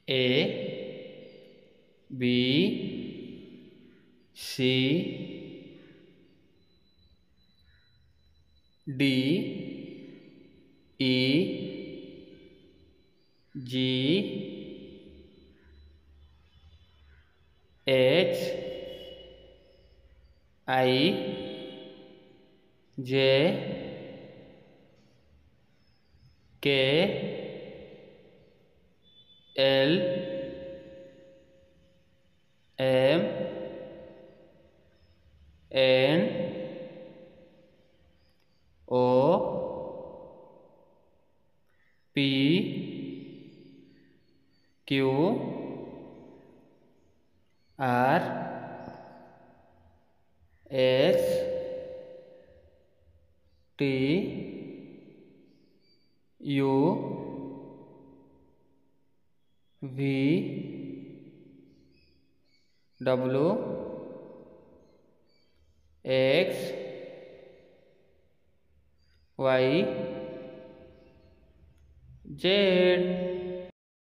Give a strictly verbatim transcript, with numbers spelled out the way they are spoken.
A B C D E G H I J K L M N O P Q R S T U V W X Y Z.